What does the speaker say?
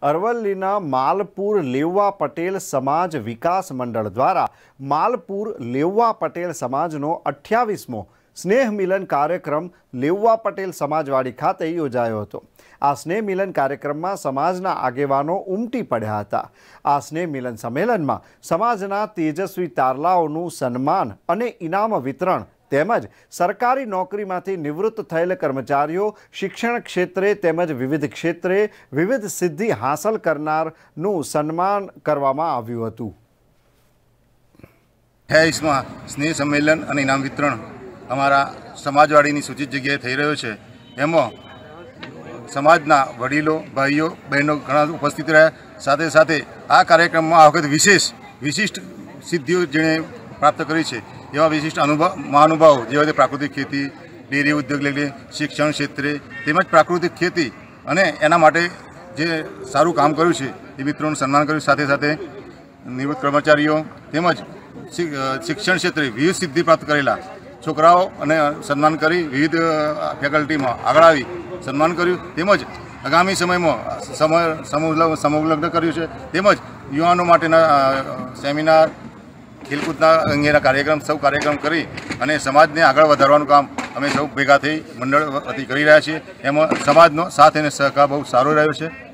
અરવલ્લીના માલપુર લેવા પટેલ સમાજ વિકાસ મંડળ દ્વારા માલપુર લેવા પટેલ સમાજનો 28મો સ્નેહ મિલન કાર્યક્રમ લેવા પટેલ સમાજવાડી ખાતે યોજાયો હતો। આ સ્નેહ મિલન કાર્યક્રમમાં સમાજના આગેવાનો ઉમટી પડ્યા હતા। આ સ્નેહ મિલન સંમેલનમાં સમાજના તેજસ્વી તારલાઓનું સન્માન અને ઇનામ વિતરણ તેમજ સરकारी નોકરીમાંથી નિવૃત્ત થયેલ કર્મચારીઓ શિક્ષણ ક્ષેત્રે તેમજ વિવિધ ક્ષેત્રે વિવિધ સિદ્ધિ હાંસલ કરનારનું સન્માન કરવામાં આવ્યું હતું। 28માં સ્નેહ સંમેલન અને ઇનામ વિતરણ અમારા સમાજવાડીની સૂચિત જગ્યાએ થઈ રહ્યો છે। એમાં સમાજના વડીલો ભાઈઓ બહેનો ઘણા ઉપસ્થિત રહ્યા। સાથે સાથે આ કાર્યક્રમમાં આ વખત વિશિષ્ટ સિદ્ધિઓ જેણે પ્રાપ્ત કરી છે એવા વિશિષ્ટ મહાનુભાવો જેવા કે પ્રાકૃતિક ખેતી, ડેરી ઉદ્યોગ લઈને શિક્ષણ ક્ષેત્રે તેમજ પ્રાકૃતિક ખેતી અને એના માટે જે સારું કામ કર્યું છે એ મિત્રોનું સન્માન કર્યું। સાથે સાથે નિવૃત્ત કર્મચારીઓ તેમજ શિક્ષણ ક્ષેત્રે વિવિધ સિદ્ધિ પ્રાપ્ત કરેલા છોકરાઓ અને સન્માન કરી વિવિધ ફેકલ્ટીમાં આગળ આવી સન્માન કર્યું। તેમજ આગામી સમયમાં સમૂહ લગ્ન કર્યું છે। તેમજ યુવાનો માટેના સેમિનાર ખેલકૂદના અંગેના કાર્યક્રમ કરી અને સમાજને આગળ વધારવાનું કામ અમે સૌ ભેગા થઈ મંડળ વતી કરી રહ્યા છીએ। એમાં સમાજનો સાથ અને સહકાર બહુ સારો રહ્યો છે।